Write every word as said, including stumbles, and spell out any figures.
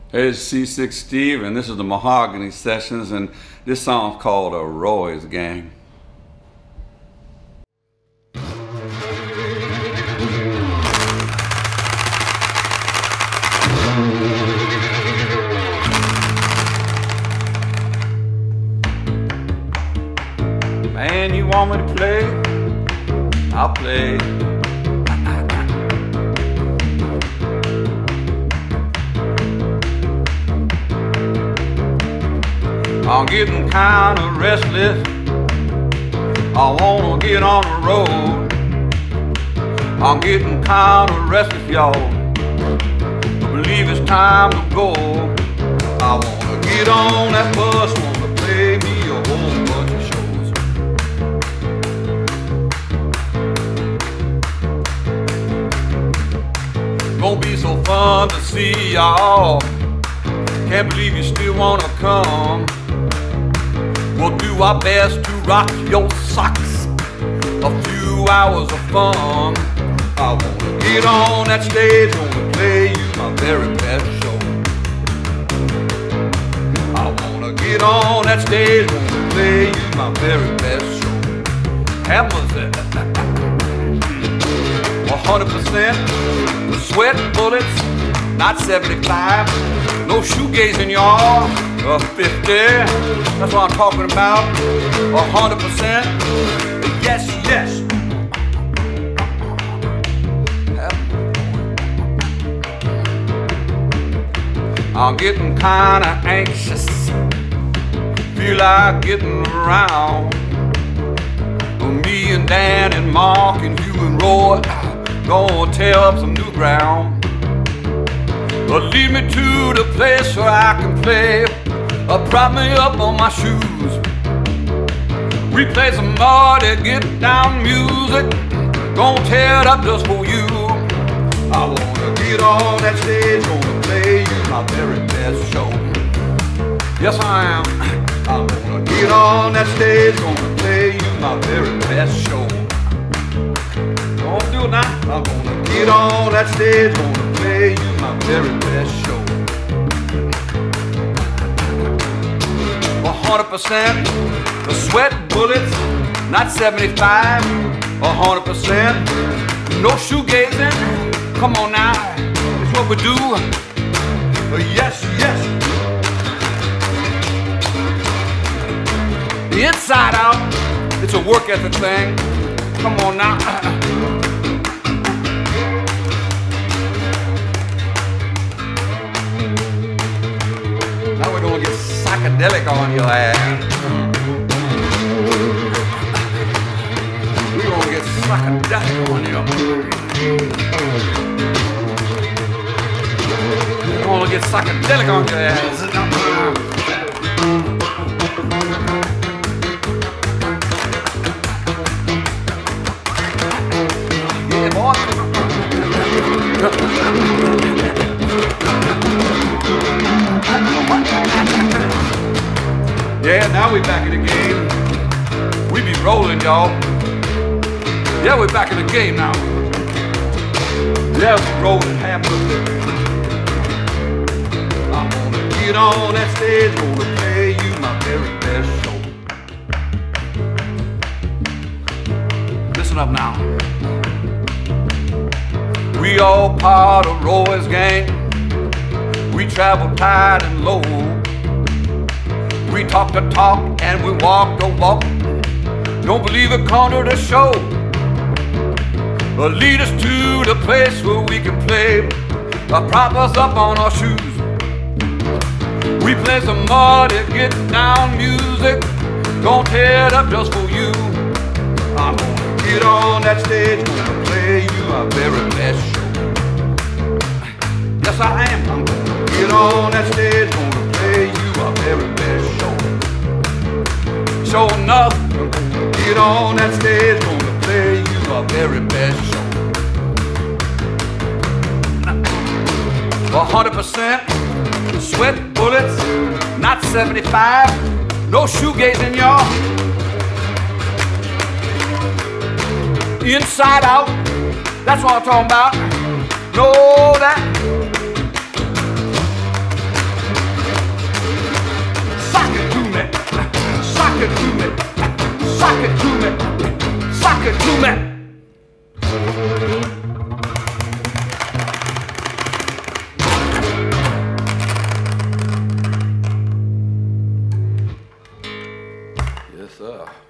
Hey, it's Seasick Steve, and this is the Mahogany Sessions, and this song's called A Roy's Gang. Man, you want me to play? I'll play. I'm getting kinda restless. I wanna get on the road. I'm getting kinda restless, y'all. I believe it's time to go. I wanna get on that bus, wanna play me a whole bunch of shows. Gonna be so fun to see y'all. Can't believe you still wanna come. We'll do our best to rock your socks. A few hours of fun. I wanna get on that stage, wanna play you my very best show. I wanna get on that stage, wanna play you my very best show. Have mercy. A hundred percent sweat bullets, not seventy-five. No shoegazing, y'all. A fifty, that's what I'm talking about. A hundred percent, yes, yes. I'm getting kinda anxious. Feel like getting around. Me and Dan and Mark and you and Roy gonna tear up some new ground. But lead me to the place where I can play. Uh, prop me up on my shoes. We play some muddy get down music. Gonna tear it up just for you. I wanna get on that stage, gonna play you my very best show. Yes, I am. I wanna get on that stage, gonna play you my very best show. Gonna do it now. I'm gonna get on that stage, gonna play you my very best show. A hundred percent, the sweat bullets, not seventy-five. A hundred percent, no shoegazing. Come on now, it's what we do. Yes, yes. The inside out, it's a work ethic thing. Come on now. Now we're gonna get psychedelic on your ass. We're gonna get psychedelic on you. We're gonna get psychedelic on your ass. Yeah, boy. Yeah, now we back in the game. We be rolling, y'all. Yeah, we're back in the game now. Yeah, we rolling happily. I'm gonna get on that stage, gonna play you my very best show. Listen up now. We all part of Roy's gang. We travel tight and low. We talk the talk and we walk the walk. Don't believe it, come to the show. But lead us to the place where we can play. Uh, prop us up on our shoes. We play some muddy get down music. Gonna tear it up just for you. I'm gonna get on that stage, gonna play you my very best show. Yes, I am. I'm gonna get on that stage, gonna play you my very best show. Sure enough, I'm gonna get on that stage, gonna play you my very best show. A hundred percent sweat bullets, not seventy-five. No shoegazing, y'all. Inside out, that's what I'm talking about. Know that. sir.